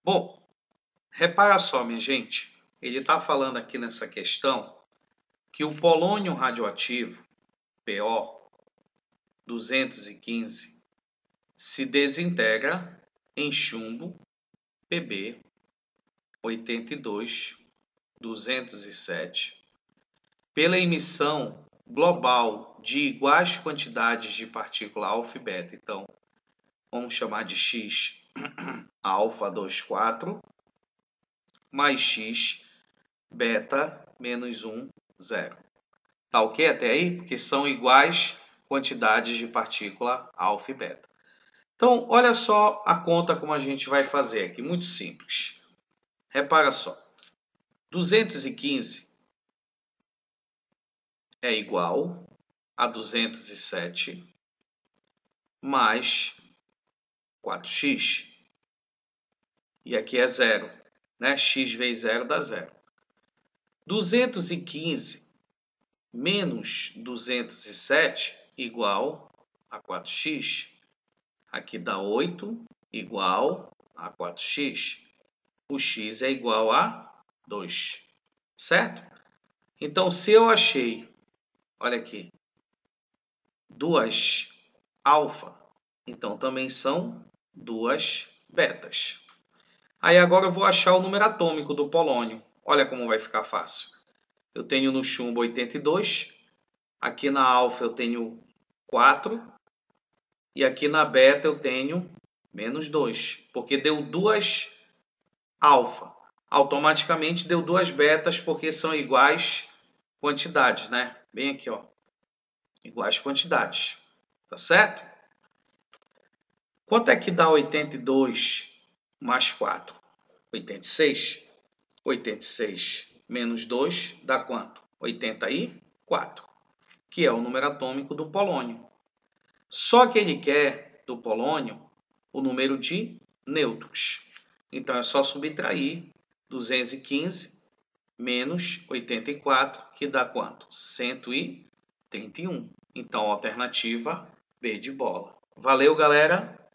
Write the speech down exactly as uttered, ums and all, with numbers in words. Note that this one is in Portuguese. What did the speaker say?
Bom, repara só, minha gente. Ele está falando aqui nessa questão que o polônio radioativo, P O duzentos e quinze, se desintegra em chumbo, P B oitenta e dois, duzentos e sete, pela emissão global de iguais quantidades de partícula alfa e beta. Então, vamos chamar de X alfa vinte e quatro mais X beta menos um, zero. Tá ok até aí? Porque são iguais quantidades de partícula alfa e beta. Então, olha só a conta como a gente vai fazer aqui, muito simples. Repara só, duzentos e quinze é igual a duzentos e sete mais quatro x. E aqui é zero, né? X vezes zero dá zero. duzentos e quinze menos duzentos e sete igual a quatro x. Aqui dá oito igual a quatro x. O x é igual a dois, certo? Então, se eu achei, olha aqui, duas alfa, então também são duas betas. Aí agora eu vou achar o número atômico do polônio. Olha como vai ficar fácil. Eu tenho no chumbo oitenta e dois, aqui na alfa eu tenho quatro, e aqui na beta eu tenho menos dois, porque deu duas alfa. Automaticamente deu duas betas, porque são iguais quantidades, né? Bem aqui, ó. Iguais quantidades. Tá certo? Quanto é que dá oitenta e dois mais quatro? oitenta e seis. oitenta e seis menos dois dá quanto? oitenta e quatro, que é o número atômico do polônio. Só que ele quer, do polônio, o número de nêutrons. Então, é só subtrair duzentos e quinze menos oitenta e quatro, que dá quanto? cento e trinta e um. Então, alternativa B de bola. Valeu, galera!